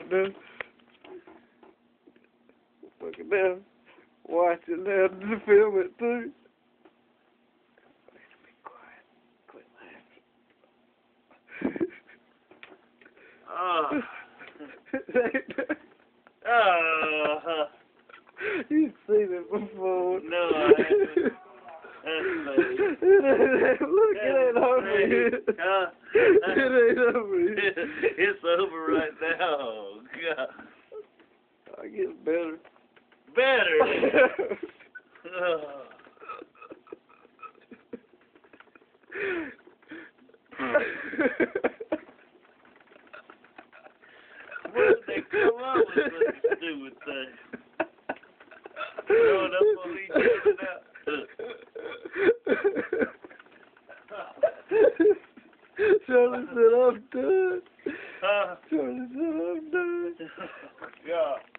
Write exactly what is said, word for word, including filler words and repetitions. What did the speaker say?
now. Look at them. Watch it now to film it too. Be quiet. Quit laughing. Oh. Oh. You've seen it before. No, I haven't. That's Look, it ain't over here. Huh? It ain't over here. It's over right now. God. I get better. Better. Where did they come up with such a stupid thing? Throwing up on each other now. Charlie said I'm done. Huh? Charlie said I'm done. Yeah.